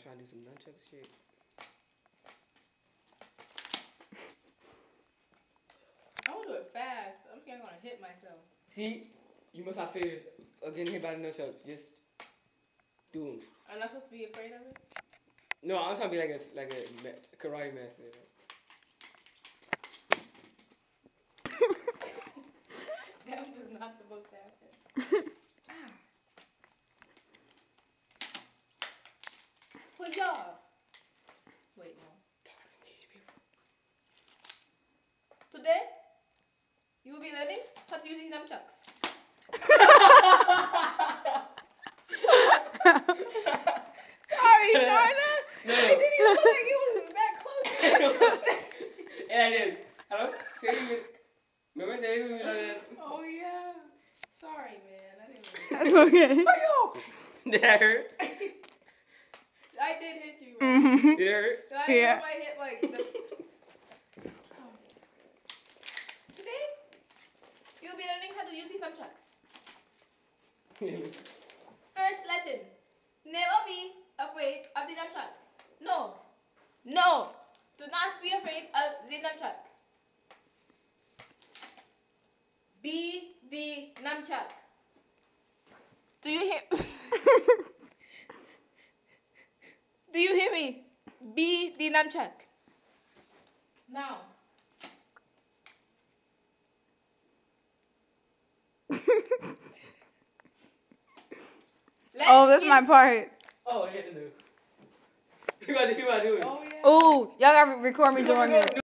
trying to do some nunchuck shit. I want to do it fast. I'm scared I'm gonna hit myself. See, you must have fears of getting hit by the nunchucks. Just do them. I'm not supposed to be afraid of it. No, I'm trying to be like a karate master. That was not supposed to happen. Good job. Wait, no. Today, you will be learning how to use these nunchucks. Sorry, Sharna. No. It didn't even look like it was that close. And I did. Hello? Remember David? We learned that? Oh, yeah. Sorry, man. I didn't really. That's okay. Did that hurt? I did hit you. Mm-hmm. Did it hurt? So I didn't know if I hit like the... Today, you'll be learning how to use these nunchucks. First lesson. Never be afraid of the nunchuck. No. No. Do not be afraid of the nunchuck. Be the nunchuck. Do you hear? Do you hear me? Be the nunchuck. Now. Oh, that's my part. Oh, yeah, no. You gotta do it. Oh, yeah. Ooh, y'all gotta record me doing this.